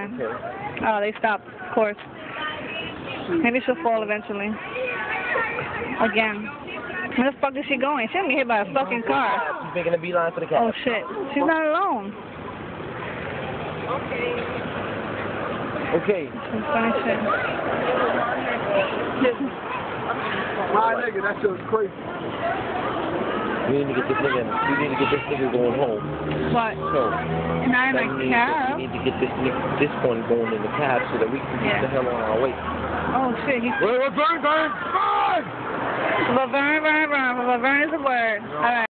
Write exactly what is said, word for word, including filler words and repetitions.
time. Oh, they stopped, of course. Maybe she'll fall eventually. Again. Where the fuck is she going? She'll be hit by a fucking car. She's making a beeline for the cat. Oh shit. She's not alone. Okay. Some funny shit. My nigga, that shit was crazy. We need to get this nigga. We need to get this nigga going home. What? So. Not in the cab. We need to get this this one going in the cab so that we can get yeah. the hell on our way. Oh shit. He's... Wait, wait, burn, burn, burn! Laverne, Laverne, Laverne is a word. All right.